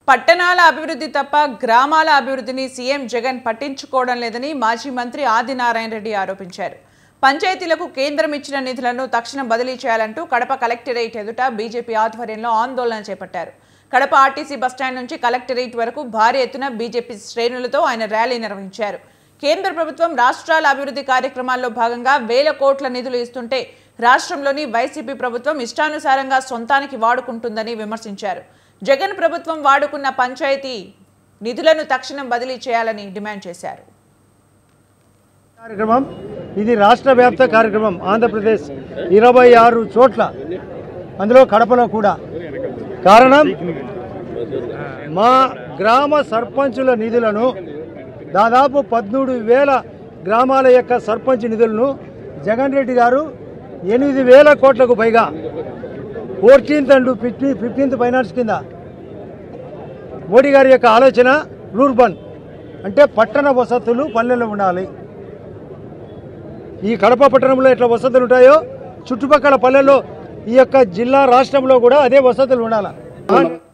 పట్టణాల అభివృద్ధి తప్ప గ్రామాల అభివృద్ధిని సీఎం జగన్ పట్టించుకోవడం లేదని మాజీ మంత్రి ఆదినారాయణ రెడ్డి ఆరోపించారు. పంచాయతీలకు కేంద్రం ఇచ్చిన నిధులను తక్షణం బదిలీ చేయాలంటూ కడప కలెక్టరేట్ ఎదుట బీజేపీ ఆధ్వర్యంలో ఆందోళన చేపట్టారు. కడప ఆర్టీసీ బస్టాండ్ నుంచి కలెక్టరేట్ వరకు భారీ ఎత్తున బీజేపీ శ్రేణులతో ఆయన ర్యాలీ నిర్వహించారు. కేంద్ర ప్రభుత్వం రాష్ట్రాల అభివృద్ధి కార్యక్రమాల్లో భాగంగా వేల కోట్ల నిధులు ఇస్తుంటే రాష్ట్రంలోని వైసీపీ ప్రభుత్వం ఇష్టానుసారంగా సొంతానికి వాడుకుంటుందని విమర్శించారు. జగన్ ప్రభుత్వం వాడుకున్న పంచాయతీ నిధులను తక్షణం బదిలీ చేయాలని డిమాండ్ చేశారు. ఇది రాష్ట్ర వ్యాప్త కార్యక్రమం. ఆంధ్రప్రదేశ్ 26 చోట్ల, అందులో కడపలో కూడా. కారణం, మా గ్రామ సర్పంచుల నిధులను దాదాపు 13,000 గ్రామాల యొక్క సర్పంచ్ నిధులను జగన్ రెడ్డి గారు 8,000 కోట్లకు పైగా 14th and 15th ఫైనాన్స్ కింద మోడీ గారి యొక్క ఆలోచన రూర్బన్ అంటే పట్టణ వసతులు పల్లెల్లో ఉండాలి. ఈ కడప పట్టణంలో ఎట్లా వసతులు ఉంటాయో చుట్టుపక్కల పల్లెల్లో ఈ యొక్క జిల్లా రాష్ట్రంలో కూడా అదే వసతులు ఉండాలి.